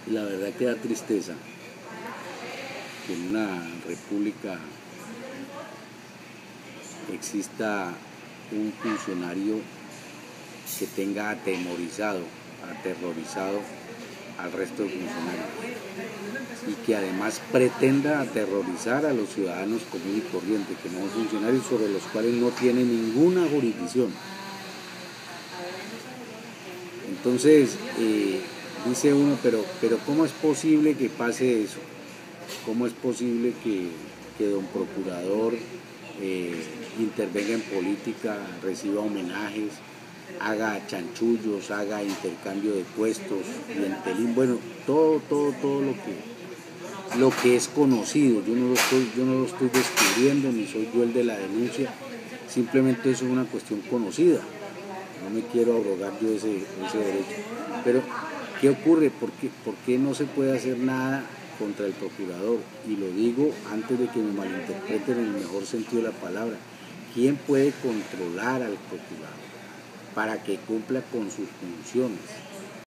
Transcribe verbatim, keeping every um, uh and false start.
La verdad que da tristeza que en una república exista un funcionario que tenga atemorizado, aterrorizado al resto de funcionarios y que además pretenda aterrorizar a los ciudadanos comunes y corrientes, que no son funcionarios sobre los cuales no tiene ninguna jurisdicción. Entonces, eh, dice uno, pero, pero ¿cómo es posible que pase eso? ¿Cómo es posible que, que don procurador eh, intervenga en política, reciba homenajes, haga chanchullos, haga intercambio de puestos, clientelismo, bueno, todo, todo, todo lo que, lo que es conocido? Yo no lo estoy, yo no lo estoy descubriendo, ni soy yo el de la denuncia, simplemente eso es una cuestión conocida. No me quiero abrogar yo ese, ese derecho. Pero, ¿qué ocurre? ¿Por qué, ¿Por qué no se puede hacer nada contra el procurador? Y lo digo antes de que me malinterpreten en el mejor sentido de la palabra. ¿Quién puede controlar al procurador para que cumpla con sus funciones?